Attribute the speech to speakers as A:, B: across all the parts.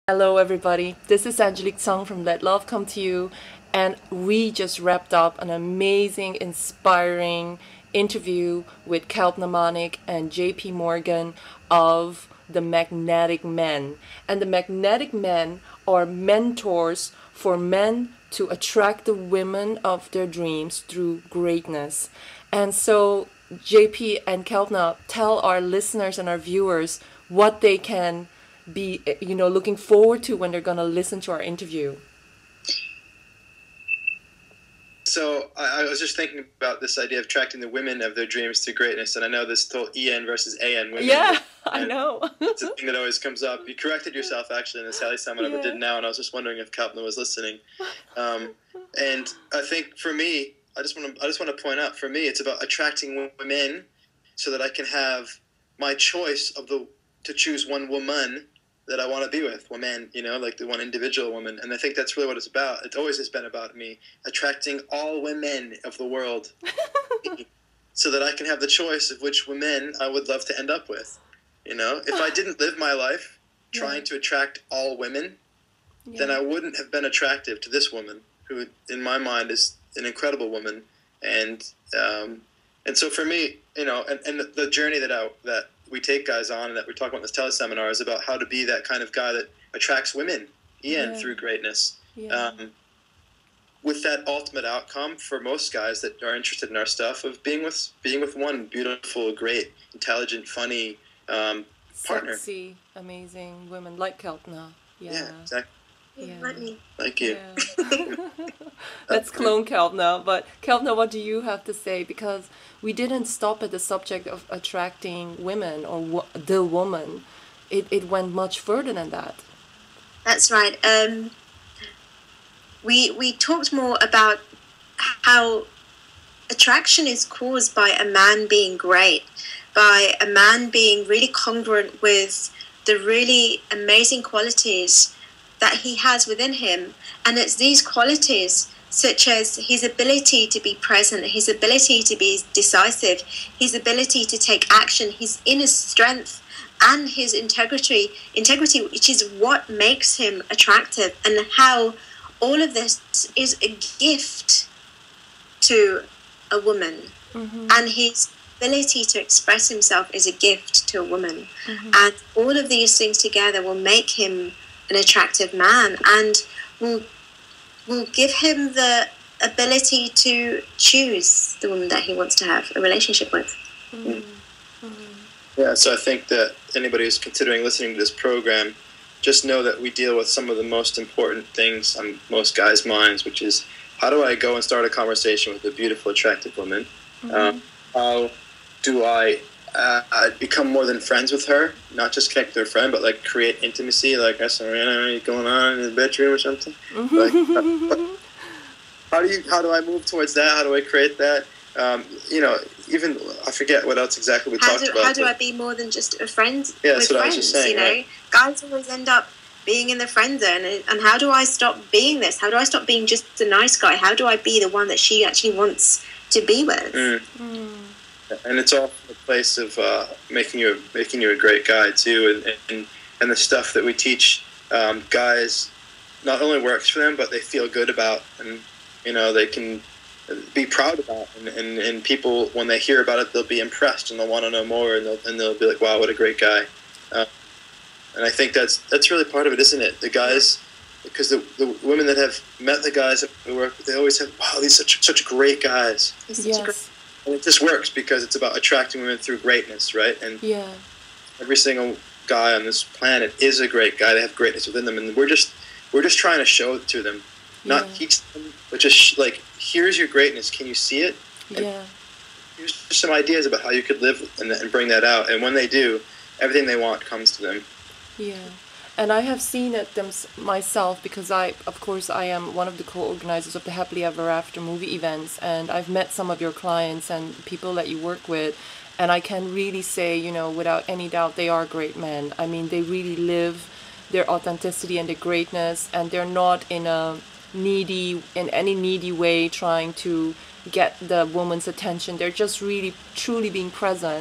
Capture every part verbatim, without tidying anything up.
A: Hello, everybody. This is Angelique Song from Let Love Come to You, and we just wrapped up an amazing, inspiring interview with Kalpna Manek and J P Morgan of the Magnetic Men. And the Magnetic Men are mentors for men to attract the women of their dreams through greatness. And so, J P and Kalpna, tell our listeners and our viewers what they can be, you know, looking forward to when they're going to listen to our interview.
B: So I, I was just thinking about this idea of attracting the women of their dreams to greatness, and I know this whole E N versus A N women.
A: Yeah, I know.
B: It's a thing that always comes up. You corrected yourself actually in the Sally seminar,
A: Yeah.
B: but did now, and I was just wondering if Kalpna was listening. Um, and I think for me, I just want to I just want to point out, for me, it's about attracting women so that I can have my choice of the to choose one woman that I want to be with, woman, you know, like the one individual woman. And I think that's really what it's about. It always has been about me, attracting all women of the world so that I can have the choice of which women I would love to end up with. You know, if I didn't live my life trying
A: Yeah.
B: to attract all women,
A: Yeah.
B: then I wouldn't have been attractive to this woman, who in my mind is an incredible woman. And, um, and so for me, you know, and, and the, the journey that I, that we take guys on and that we talk about in this teleseminar is about how to be that kind of guy that attracts women, Ian,
A: Yeah.
B: through greatness.
A: Yeah.
B: Um, with that ultimate outcome for most guys that are interested in our stuff of being with being with one beautiful, great, intelligent, funny um, partner.
A: Sexy, amazing women like Kalpna. Yeah.
B: Yeah, exactly.
A: Yeah.
C: Like me.
B: Thank you.
A: Yeah. Let's clone Kalpna. But Kalpna, what do you have to say? Because we didn't stop at the subject of attracting women or wo- the woman. It, it went much further than that.
C: That's right. Um, we we talked more about how attraction is caused by a man being great, by a man being really congruent with the really amazing qualities that he has within him. And it's these qualities, such as his ability to be present, his ability to be decisive, his ability to take action, his inner strength, and his integrity, integrity, which is what makes him attractive, and how all of this is a gift to a woman.
A: Mm-hmm.
C: And his ability to express himself is a gift to a woman.
A: Mm-hmm.
C: And all of these things together will make him an attractive man, and will will give him the ability to choose the woman that he wants to have a relationship with.
A: Mm-hmm.
B: Yeah, so I think that anybody who's considering listening to this program, just know that we deal with some of the most important things on most guys' minds, which is, how do I go and start a conversation with a beautiful, attractive woman?
A: Mm-hmm.
B: Um, how do I uh, uh, become more than friends with her? Not just connect with her friend, but like create intimacy. Like, I said, are you going on in the bedroom or something? Like, uh, how do you? How do I move towards that? How do I create that? Um, you know, even I forget what else exactly we
C: How
B: talked
C: do,
B: about.
C: how do
B: but-
C: I be more than just a friend
B: Yeah,
C: with
B: that's what I was
C: friends?
B: just saying,
C: you know,
B: right?
C: guys always end up being in the friend zone, and, and how do I stop being this? How do I stop being just a nice guy? How do I be the one that she actually wants to be with?
B: Mm.
A: Mm.
B: And it's all from a place of uh, making you making you a great guy too, and and, and the stuff that we teach um, guys not only works for them, but they feel good about, and you know they can be proud about, and, and, and people, when they hear about it, they'll be impressed and they'll want to know more, and they'll and they'll be like, wow, what a great guy. Uh, and I think that's that's really part of it, isn't it? The guys, because the, the women that have met the guys that we work with, they always have, wow, these are such such great guys.
C: He's such a great-
A: Yes.
B: And it just works because it's about attracting women through greatness, right? And
A: Yeah.
B: every single guy on this planet is a great guy. They have greatness within them, and we're just we're just trying to show it to them, not
A: Yeah.
B: teach them, but just sh- like, here's your greatness. Can you see it? And
A: Yeah.
B: here's just some ideas about how you could live and, and bring that out. And when they do, everything they want comes to them.
A: Yeah, and I have seen it them myself, because I, of course, I am one of the co-organizers of the Happily Ever After movie events, and I've met some of your clients and people that you work with, and I can really say, you know, without any doubt, they are great men. I mean, they really live their authenticity and their greatness, and they're not in a needy, in any needy way trying to get the woman's attention. They're just really, truly being present.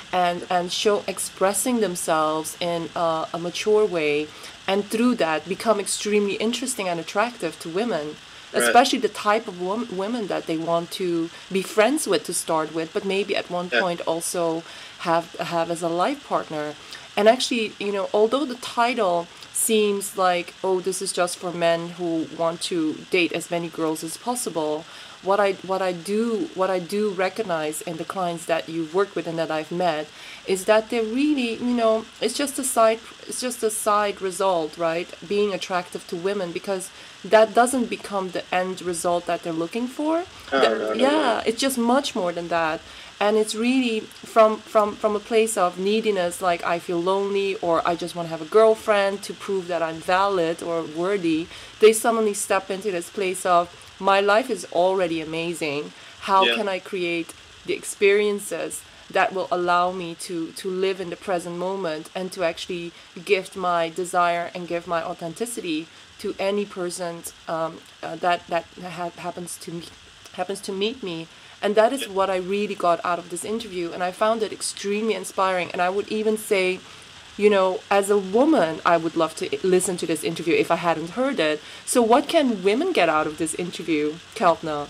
A: and and show expressing themselves in a, a mature way, and through that become extremely interesting and attractive to women, especially the type of wom- women that they want to be friends with to start with, but maybe at one
B: Yeah.
A: point also have have as a life partner. And actually, you know, although the title seems like, oh, this is just for men who want to date as many girls as possible, what I what I do what I do recognize in the clients that you've worked with and that I've met is that they're really, you know, it's just a side it's just a side result, right? Being attractive to women, because that doesn't become the end result that they're looking for.
B: No,
A: The-
B: no, no,
A: yeah,
B: no.
A: it's just much more than that. And it's really from from from a place of neediness, like I feel lonely, or I just want to have a girlfriend to prove that I'm valid or worthy. They suddenly step into this place of, my life is already amazing. How
B: Yeah.
A: can I create the experiences that will allow me to to live in the present moment, and to actually gift my desire and give my authenticity to any person um, uh, that that ha- happens to me, happens to meet me. And that is what I really got out of this interview, and I found it extremely inspiring. And I would even say, you know, as a woman, I would love to listen to this interview if I hadn't heard it. So what can women get out of this interview, Kalpna?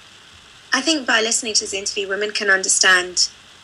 C: I think by listening to this interview, women can understand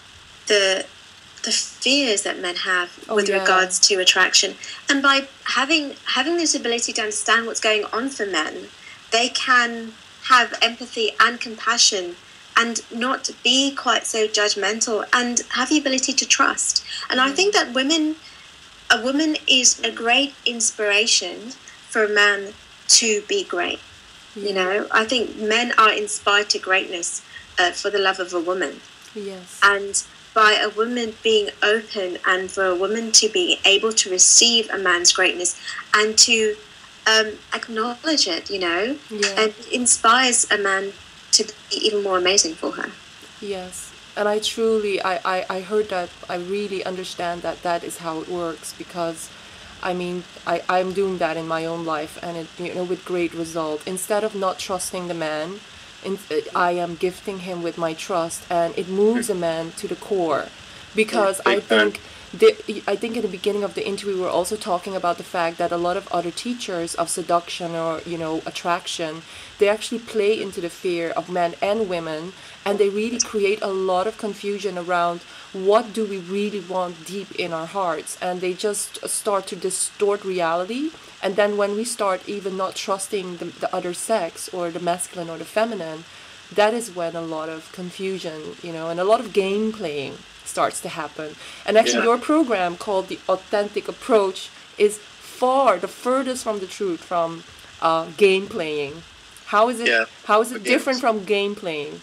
C: the the fears that men have
A: Oh,
C: with
A: yeah.
C: regards to attraction, and by having having this ability to understand what's going on for men, they can have empathy and compassion, and not be quite so judgmental, and have the ability to trust. And I think that women, a woman is a great inspiration for a man to be great. You know, I think men are inspired to greatness uh, for the love of a woman.
A: Yes.
C: And by a woman being open, and for a woman to be able to receive a man's greatness and to um, acknowledge it, you know,
A: Yeah.
C: and it inspires a man to be even more amazing for her.
A: Yes. And I truly, I, I, I heard that, I really understand that that is how it works, because I mean, I, I'm doing that in my own life, and it, you know, with great result. Instead of not trusting the man, in, I am gifting him with my trust, and it moves a man to the core. Because I
B: Big time.
A: think the, I think in the beginning of the interview we were also talking about the fact that a lot of other teachers of seduction, or, you know, attraction, they actually play into the fear of men and women, and they really create a lot of confusion around what do we really want deep in our hearts, and they just start to distort reality. And then when we start even not trusting the, the other sex, or the masculine or the feminine, that is when a lot of confusion, you know, and a lot of game playing starts to happen. And actually,
B: Yeah.
A: your program called the Authentic Approach is far the furthest from the truth from uh, game playing. How is it?
B: Yeah.
A: How is it
B: Okay.
A: different from game playing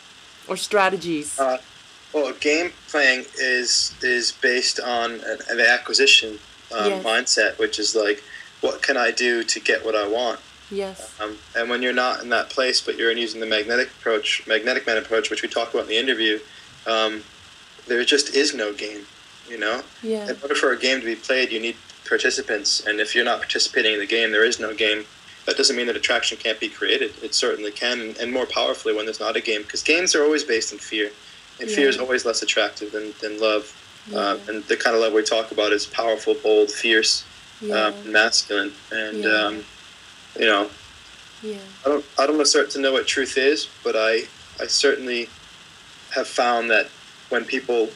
A: or strategies?
B: Uh, well, game playing is is based on an, an acquisition um,
A: Yes.
B: mindset, which is like, what can I do to get what I want?
A: Yes.
B: Um, and when you're not in that place, but you're using the magnetic approach, magnetic man approach, which we talked about in the interview, um, there just is no game. You know,
A: Yeah.
B: in order for a game to be played, you need participants, and if you're not participating in the game, there is no game. That doesn't mean that attraction can't be created. It certainly can, and more powerfully when there's not a game, because games are always based in fear, and fear is
A: Yeah.
B: always less attractive than, than love.
A: Yeah.
B: Uh, and the kind of love we talk about is powerful, bold, fierce,
A: Yeah.
B: um, masculine, and
A: Yeah.
B: um, you know,
A: Yeah.
B: I don't I don't assert to know what truth is, but I I certainly have found that when people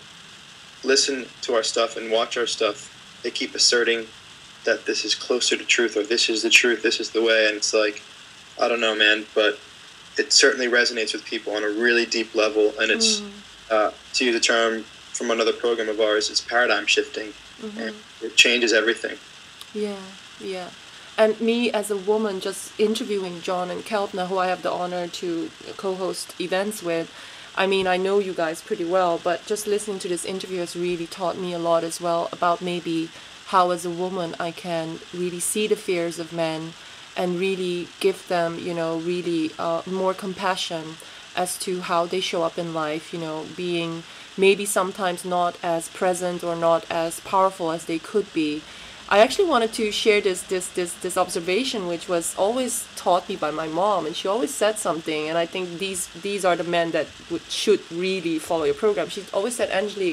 B: listen to our stuff and watch our stuff, they keep asserting that this is closer to truth, or this is the truth, this is the way, and it's like, I don't know, man, but it certainly resonates with people on a really deep level, and it's,
A: Mm.
B: uh, to use a term from another program of ours, it's paradigm shifting,
A: Mm-hmm.
B: and it changes everything.
A: Yeah, yeah. And me as a woman just interviewing John and Kalpna, who I have the honor to co-host events with, I mean, I know you guys pretty well, but just listening to this interview has really taught me a lot as well about maybe how as a woman I can really see the fears of men and really give them, you know, really uh, more compassion as to how they show up in life, you know, being maybe sometimes not as present or not as powerful as they could be. I actually wanted to share this this this this observation, which was always taught me by my mom, and she always said something. And I think these these are the men that would, should really follow your program. She always said, Angelique,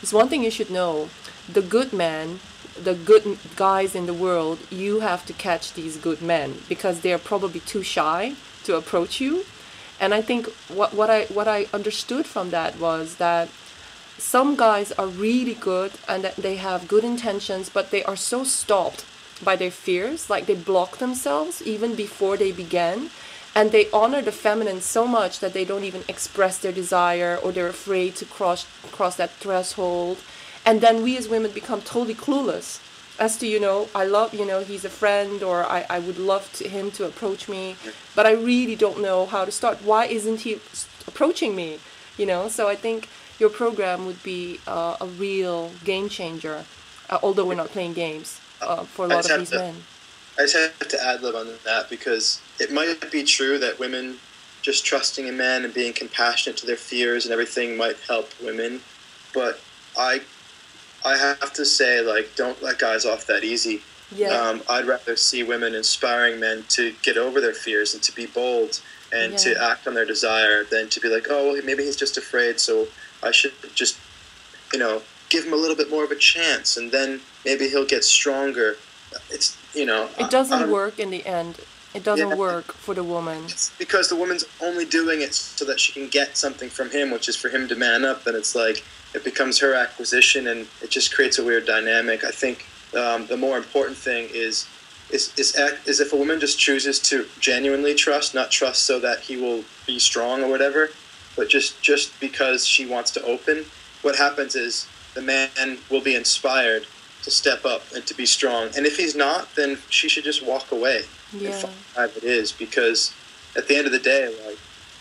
A: There's one thing you should know. The good men, the good guys in the world, you have to catch these good men because they're probably too shy to approach you. And I think what, what I what I understood from that was that some guys are really good and that they have good intentions, but they are so stopped by their fears, like they block themselves even before they begin. And they honor the feminine so much that they don't even express their desire, or they're afraid to cross cross that threshold. And then we as women become totally clueless as to, you know, I love, you know, he's a friend, or I, I would love to, him to approach me, but I really don't know how to start. Why isn't he approaching me? You know, so I think your program would be uh, a real game changer, uh, although we're not playing games uh, for a lot of these
B: to-
A: men.
B: I just have to ad-lib on that because it might be true that women just trusting a man and being compassionate to their fears and everything might help women, but I I have to say, like, don't let guys off that easy.
A: Yeah.
B: Um, I'd rather see women inspiring men to get over their fears and to be bold and
A: Yeah.
B: to act on their desire than to be like, oh, well, maybe he's just afraid, so I should just, you know, give him a little bit more of a chance, and then maybe he'll get stronger. It's, you know...
A: It doesn't work in the end. It doesn't
B: Yeah.
A: work for the woman.
B: It's because the woman's only doing it so that she can get something from him, which is for him to man up, and it's like, it becomes her acquisition, and it just creates a weird dynamic. I think um, the more important thing is, is, is, act, is if a woman just chooses to genuinely trust, not trust so that he will be strong or whatever, but just, just because she wants to open, what happens is the man will be inspired to step up and to be strong. And if he's not, then she should just walk away
A: Yeah.
B: and find out it is. Because at the end of the day, like,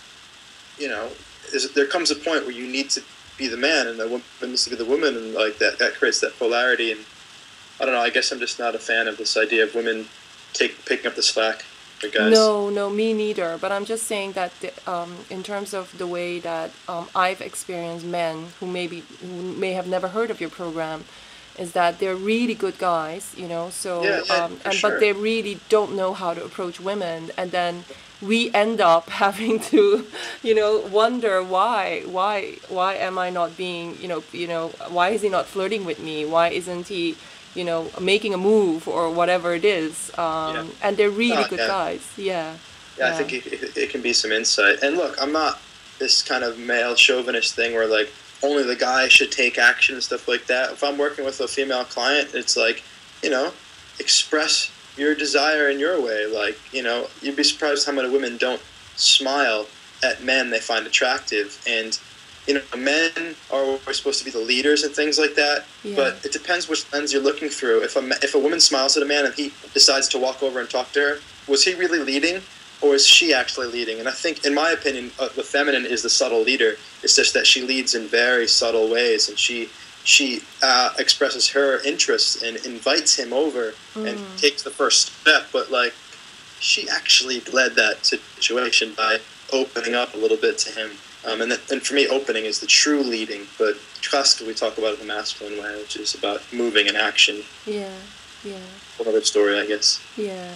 B: you know, is, there comes a point where you need to be the man and the woman needs to be the woman, and like that, that creates that polarity. And I don't know, I guess I'm just not a fan of this idea of women take picking up the slack for guys.
A: No, no, me neither. But I'm just saying that the, um, in terms of the way that um, I've experienced men who maybe who may have never heard of your program, is that they're really good guys, you know. So,
B: Yeah, yeah,
A: um,
B: for
A: and
B: sure.
A: but they really don't know how to approach women, and then we end up having to, you know, wonder why, why, why am I not being, you know, you know, why is he not flirting with me? Why isn't he, you know, making a move or whatever it is? Um,
B: Yeah.
A: And they're really
B: Oh,
A: good
B: yeah.
A: guys. Yeah.
B: Yeah, I think it, it, it can be some insight. And look, I'm not this kind of male chauvinist thing where, like, only the guy should take action and stuff like that. If I'm working with a female client, it's like, you know, express your desire in your way. Like, you know, you'd be surprised how many women don't smile at men they find attractive. And, you know, men are we're supposed to be the leaders and things like that.
A: Yeah.
B: But it depends which lens you're looking through. If a, ma- if a woman smiles at a man and he decides to walk over and talk to her, was he really leading? Or is she actually leading? And I think, in my opinion, uh, the feminine is the subtle leader. It's just that she leads in very subtle ways, and she she uh, expresses her interests and invites him over
A: Mm.
B: and takes the first step. But, like, she actually led that situation by opening up a little bit to him. Um, and, that, and for me, opening is the true leading. But trust, we talk about it in the masculine way, which is about moving and action.
A: Yeah. Yeah.
B: Another story, I guess.
A: Yeah.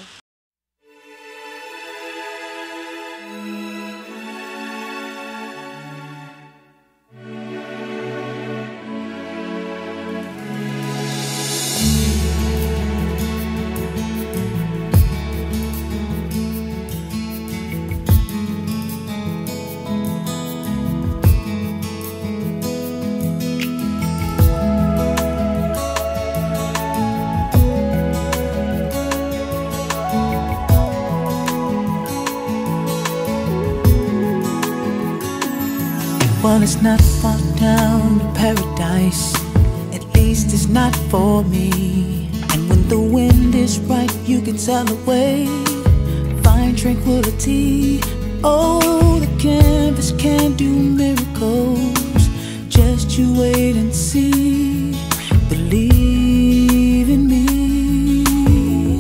D: Well, it's not far down to paradise. At least it's not for me. And when the wind is right, you can sail away, find tranquility. Oh, the canvas can do miracles. Just you wait and see. Believe in me.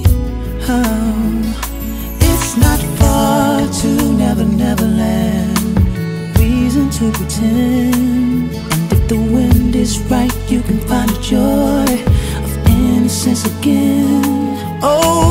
D: Oh, it's not far to Never Never Land. Reason to pretend. And if the wind is right, you can find a joy of innocence again. Oh,